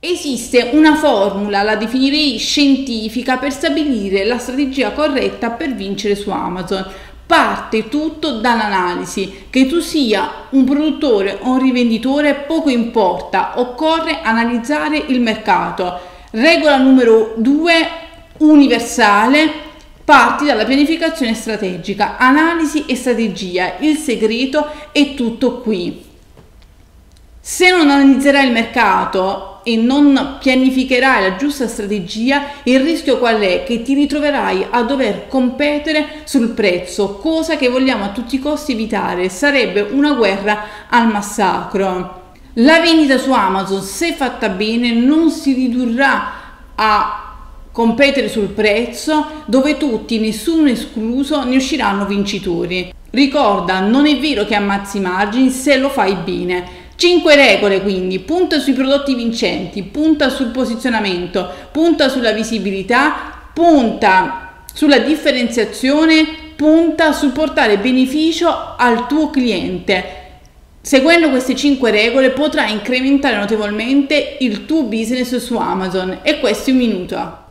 Esiste una formula, la definirei scientifica, per stabilire la strategia corretta per vincere su Amazon. Parte tutto dall'analisi. Che tu sia un produttore o un rivenditore poco importa, occorre analizzare il mercato. Regola numero 2, universale: parti dalla pianificazione strategica, analisi e strategia. Il segreto è tutto qui. Se non analizzerai il mercato e non pianificherai la giusta strategia, il rischio qual è? Che ti ritroverai a dover competere sul prezzo, cosa che vogliamo a tutti i costi evitare. Sarebbe una guerra al massacro. La vendita su Amazon, se fatta bene, non si ridurrà a competere sul prezzo, dove tutti, nessuno escluso, ne usciranno vincitori. Ricorda, non è vero che ammazzi i margini se lo fai bene. 5 regole quindi: punta sui prodotti vincenti, punta sul posizionamento, punta sulla visibilità, punta sulla differenziazione, punta sul portare beneficio al tuo cliente. Seguendo queste 5 regole potrai incrementare notevolmente il tuo business su Amazon. E questo è un minuto.